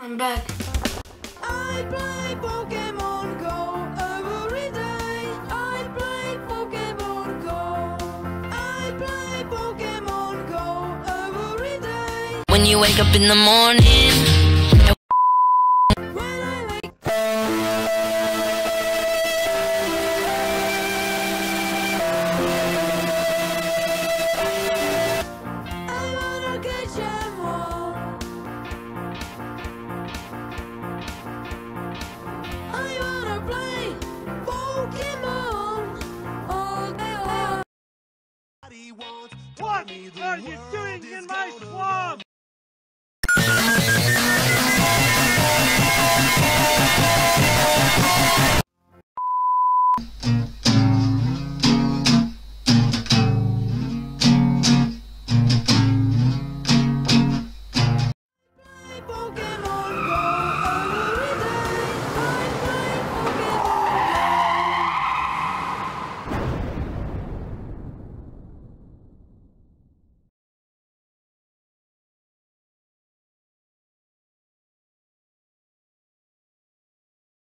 I'm back. I play Pokemon Go every day. I play Pokemon Go. I play Pokemon Go every day. When you wake up in the morning, When I wake I wanna catch 'em all. I wanna play Pokemon all day long. What are you doing in my swamp? Pokemon